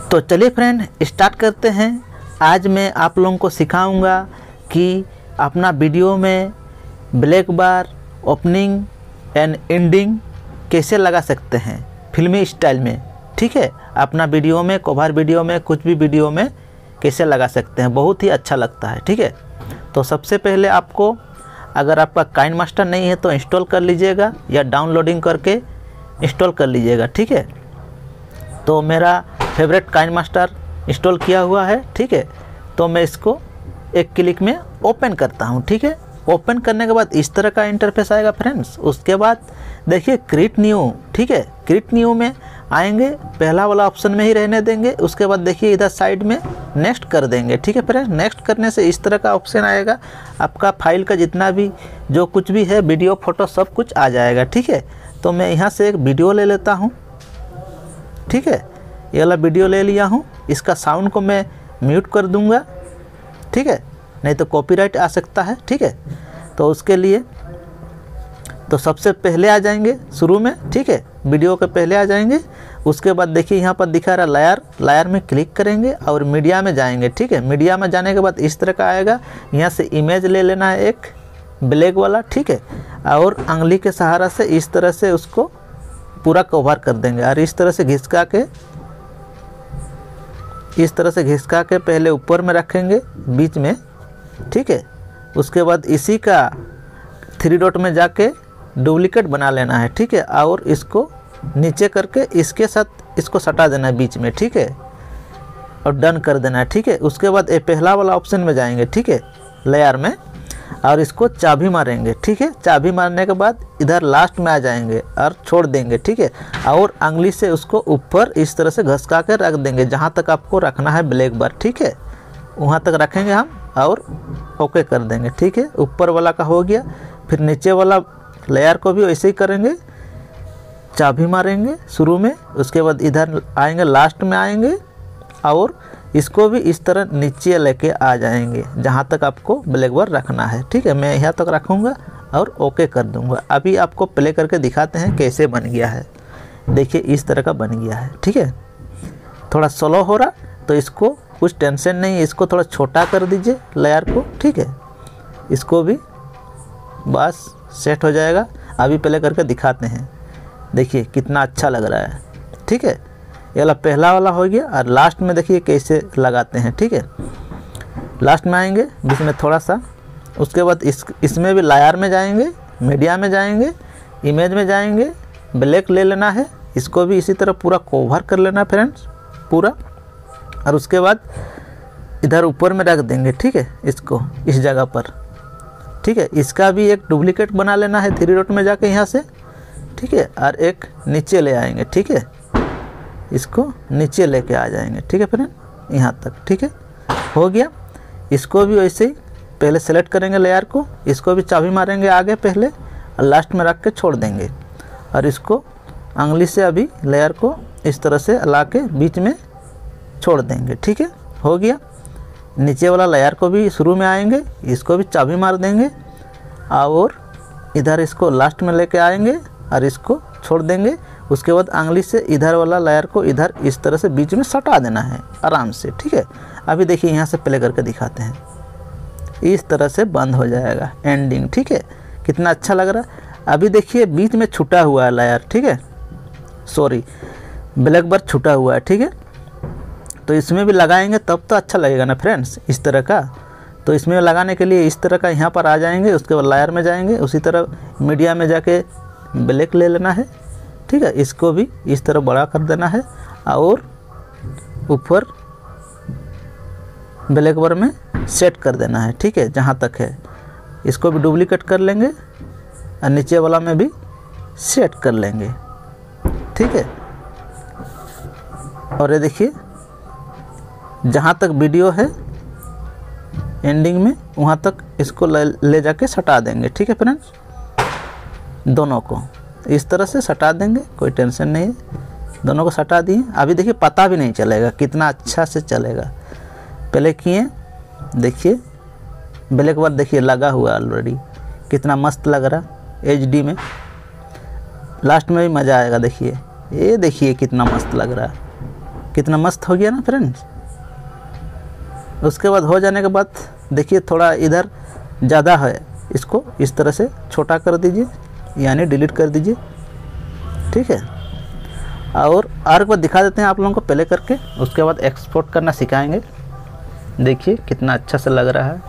तो चलिए friend start करते हैं। आज मैं आप लोगों को सिखाऊंगा कि अपना वीडियो में black bar, opening and ending कैसे लगा सकते हैं फिल्मी स्टाइल में। ठीक है, अपना वीडियो में, कवर वीडियो में, कुछ भी वीडियो में कैसे लगा सकते हैं, बहुत ही अच्छा लगता है। ठीक है, तो सबसे पहले आपको, अगर आपका काइनमास्टर नहीं है तो इंस्टॉल कर लीजिएगा या डाउनलोडिंग करके इंस्टॉल कर लीजिएगा। ठीक है, तो मेरा फेवरेट काइनमास्टर इंस्टॉल किया हुआ है। ठीक है, तो मैं इसको एक क्लिक में ओपन करता हूँ। ठीक है, ओपन करने के बाद इस तरह का इंटरफेस आएगा फ्रेंड्स। उसके बाद देखिए क्रिएट न्यू। ठीक है, क्रिएट न्यू में आएंगे, पहला वाला ऑप्शन में ही रहने देंगे। उसके बाद देखिए इधर साइड में नेक्स्ट कर देंगे। ठीक है फ्रेंड्स, नेक्स्ट करने से इस तरह का ऑप्शन आएगा, आपका फाइल का जितना भी जो कुछ भी है, वीडियो फोटो सब कुछ आ जाएगा। ठीक है, तो मैं यहाँ से एक वीडियो ले लेता हूँ। ठीक है, ये वाला वीडियो ले लिया हूँ। इसका साउंड को मैं म्यूट कर दूँगा। ठीक है, नहीं तो कॉपीराइट आ सकता है। ठीक है, तो उसके लिए तो सबसे पहले आ जाएंगे शुरू में। ठीक है, वीडियो के पहले आ जाएंगे। उसके बाद देखिए यहाँ पर दिखा रहा लायर, लायर में क्लिक करेंगे और मीडिया में जाएंगे। ठीक है, मीडिया में जाने के बाद इस तरह का आएगा। यहाँ से इमेज ले लेना है एक ब्लैक वाला। ठीक है, और उंगली के सहारा से इस तरह से उसको पूरा कवर कर देंगे और इस तरह से घिसका के, इस तरह से घिसका के पहले ऊपर में रखेंगे बीच में। ठीक है, उसके बाद इसी का 3 डॉट में जाके डुप्लीकेट बना लेना है। ठीक है, और इसको नीचे करके इसके साथ इसको सटा देना है बीच में। ठीक है, और डन कर देना है। ठीक है, उसके बाद ये पहला वाला ऑप्शन में जाएंगे। ठीक है, लेयर में, और इसको चाबी मारेंगे। ठीक है, चाबी मारने के बाद इधर लास्ट में आ जाएंगे और छोड़ देंगे। ठीक है, और उंगली से उसको ऊपर इस तरह से घसका के रख देंगे जहाँ तक आपको रखना है ब्लैक बार। ठीक है, वहाँ तक रखेंगे हम और ओके कर देंगे। ठीक है, ऊपर वाला का हो गया। फिर नीचे वाला लेयर को भी वैसे ही करेंगे, चाबी मारेंगे शुरू में। उसके बाद इधर आएंगे, लास्ट में आएंगे और इसको भी इस तरह नीचे लेके आ जाएंगे जहाँ तक आपको ब्लैक बार रखना है। ठीक है, मैं यहाँ तक रखूँगा और ओके कर दूँगा। अभी आपको प्ले करके दिखाते हैं कैसे बन गया है। देखिए इस तरह का बन गया है। ठीक है, थोड़ा स्लो हो रहा तो इसको कुछ टेंशन नहीं, इसको थोड़ा छोटा कर दीजिए लेयर को। ठीक है, इसको भी बस सेट हो जाएगा। अभी प्ले करके दिखाते हैं, देखिए कितना अच्छा लग रहा है। ठीक है, ये वाला पहला वाला हो गया और लास्ट में देखिए कैसे लगाते हैं। ठीक है, लास्ट में आएंगे बीच में थोड़ा सा। उसके बाद इसमें भी लेयर में जाएंगे, मीडिया में जाएंगे, इमेज में जाएंगे, ब्लैक ले लेना है। इसको भी इसी तरह पूरा कवर कर लेना फ्रेंड्स पूरा, और उसके बाद इधर ऊपर में रख देंगे। ठीक है, इसको इस जगह पर। ठीक है, इसका भी एक डुप्लीकेट बना लेना है 3 डॉट में जाके यहाँ से। ठीक है, और एक नीचे ले आएंगे। ठीक है, इसको नीचे लेके आ जाएंगे। ठीक है फ्रेंड, यहाँ तक। ठीक है, हो गया। इसको भी वैसे ही पहले सेलेक्ट करेंगे लेयर को, इसको भी चाबी मारेंगे आगे पहले और लास्ट में रख के छोड़ देंगे, और इसको उंगली से अभी लेयर को इस तरह से ला के बीच में छोड़ देंगे। ठीक है, हो गया। नीचे वाला लेयर को भी शुरू में आएंगे, इसको भी चाबी मार देंगे और इधर इसको लास्ट में लेके आएंगे और इसको छोड़ देंगे। उसके बाद उंगली से इधर वाला लेयर को इधर इस तरह से बीच में सटा देना है आराम से। ठीक है, अभी देखिए यहाँ से प्ले करके दिखाते हैं। इस तरह से बंद हो जाएगा एंडिंग। ठीक है, कितना अच्छा लग रहा है। अभी देखिए बीच में छूटा हुआ है लेयर। ठीक है, सॉरी, ब्लैक बार छूटा हुआ है। ठीक है, तो इसमें भी लगाएंगे तब तो अच्छा लगेगा ना फ्रेंड्स, इस तरह का। तो इसमें लगाने के लिए इस तरह का यहाँ पर आ जाएंगे, उसके बाद लेयर में जाएंगे, उसी तरह मीडिया में जाके ब्लैक ले लेना है। ठीक है, इसको भी इस तरह बड़ा कर देना है और ऊपर ब्लैक बार में सेट कर देना है। ठीक है, जहाँ तक है इसको भी डुप्लीकेट कर लेंगे और नीचे वाला में भी सेट कर लेंगे। ठीक है, और ये देखिए जहाँ तक वीडियो है एंडिंग में, वहाँ तक इसको ले जाके सटा देंगे। ठीक है फ्रेंड्स, दोनों को इस तरह से सटा देंगे, कोई टेंशन नहीं है। दोनों को सटा दिए। अभी देखिए पता भी नहीं चलेगा, कितना अच्छा से चलेगा। पहले किए, देखिए ब्लैक बार देखिए लगा हुआ ऑलरेडी, कितना मस्त लग रहा HD में। लास्ट में भी मज़ा आएगा। देखिए ये देखिए कितना मस्त लग रहा है, कितना मस्त हो गया ना फ्रेंड्स। उसके बाद हो जाने के बाद देखिए थोड़ा इधर ज़्यादा है, इसको इस तरह से छोटा कर दीजिए यानी डिलीट कर दीजिए, ठीक है। और एक बार दिखा देते हैं आप लोगों को पहले करके, उसके बाद एक्सपोर्ट करना सिखाएंगे। देखिए कितना अच्छा से लग रहा है।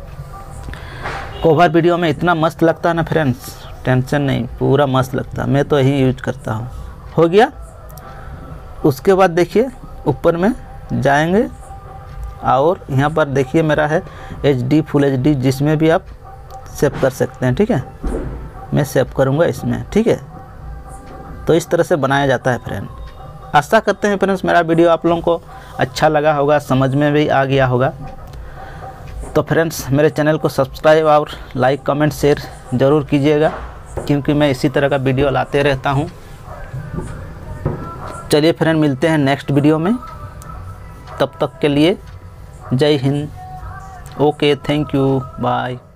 कवर वीडियो में इतना मस्त लगता है ना फ्रेंड्स, टेंशन नहीं, पूरा मस्त लगता है। मैं तो यही यूज करता हूँ। हो गया। उसके बाद देखिए ऊपर में जाएंगे और यहाँ पर देखिए मेरा है HD फुल HD, जिसमें भी आप सेव कर सकते हैं, ठीक है। मैं सेव करूँगा इसमें, ठीक है। तो इस तरह से बनाया जाता है फ्रेंड। आशा करते हैं फ्रेंड्स मेरा वीडियो आप लोगों को अच्छा लगा होगा, समझ में भी आ गया होगा। तो फ्रेंड्स मेरे चैनल को सब्सक्राइब और लाइक कमेंट शेयर ज़रूर कीजिएगा, क्योंकि मैं इसी तरह का वीडियो लाते रहता हूँ। चलिए फ्रेंड मिलते हैं नेक्स्ट वीडियो में, तब तक के लिए जय हिंद। Okay, thank you, bye.